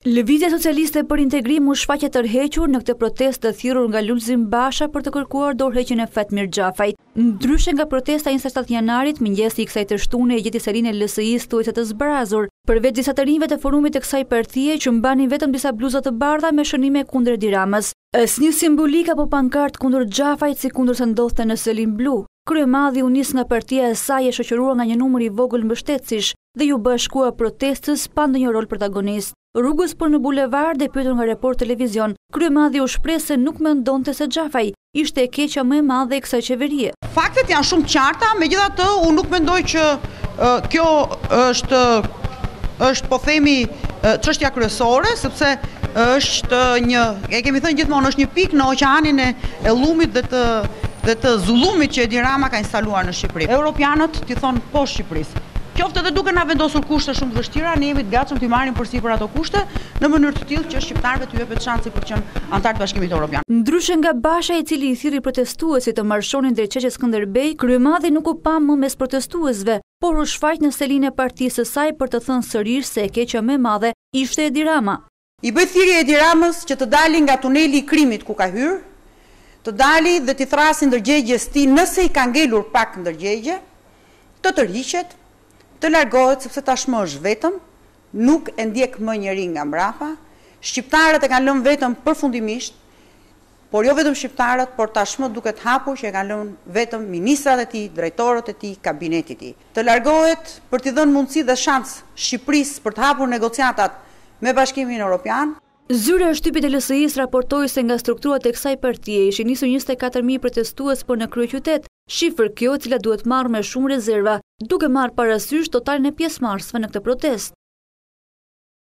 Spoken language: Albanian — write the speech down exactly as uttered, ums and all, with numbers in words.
Lëvizja socialiste për integrim u shfaqe tërhequr në këtë protestë të thirrur nga Lulzim Basha për të kërkuar dorëheqjen e Fatmir Xhafait. Ndryshe nga protesta e njëzet e shtatë janarit, mëngjesi i kësaj të shtune e gjeti selinë e L S I-s thuajse të zbrazur, përveç disa të rinjve të forumit të kësaj partie që mbanin vetëm disa bluza të bardha me shënime kundër Edi Ramës. Asnjë simbolik apo pankart kundër Xhafait si kundër se ndodhte në Selim Blu. Kryemadhi u nis nga partia e saj e shoqëruar nga një numër i vogël mbështetësish dhe ju bashkua protestës pa ndonjë rol protagonist. Rrugës për në bulevard dhe pyetur nga Report Televizion, kryemadhi u shpreh se nuk mendonte se Xhafai ishte e keqja më e madhe e kësaj qeverie. Faktet janë shumë të qarta, megjithatë unë nuk mendoj që uh, kjo është është po themi uh, çështja kryesore, sepse është një, e kemi thënë gjithmonë, është një pikë në oqeanin e, e llumit dhe të dhe të zullumit që Edi Rama ka instaluar në Shqipëri. Europianët t'i thonë po Shqipërisë. Qoftë edhe duke na vendosur kushte shumë të vështira, ne jemi të gatshëm t'i marrim përsipër ato kushte në mënyrë të tillë që shqiptarëve t'u jepet shansi për të qenë antar të Bashkimit Evropian. Ndryshe nga Basha, i cili i thirri protestuesit të marshonin drejt Çeçes Skënderbej, kryemadhi nuk u pa më mes protestuesve, por u shfaq në selinë e partisë së saj për të thënë sërish se e keqja më e madhe ishte Edi Rama. I bëj thirrje Edi Ramës që të dalin nga tuneli i krimit ku ka hyrë, të dali dhe t'i thrasi ndërgjegjes ti nëse i ka ngelur pak ndërgjegje, të tërhiqet, të largohet sepse tashmë është vetëm, nuk e ndjek më njëri nga mbrapa, shqiptarët e kanë lënë vetëm përfundimisht, por jo vetëm shqiptarët, por tashmë duket hapur që e kanë lënë vetëm ministrat e tij, drejtorët e tij, kabinetit e tij. Të largohet për t'i dhënë mundësi dhe shans Shqipërisë për të hapur negociatat me Bashkimin Evropian. Zyra e shtypit e L S I-s raportoi se nga strukturat e kësaj partie ishin nisur njëzet e katër mijë protestues për në kryeqytet, shifër kjo e cila duhet marrë me shumë rezerva, duke marrë parasysh totalin e pjesëmarrësve në këtë protestë.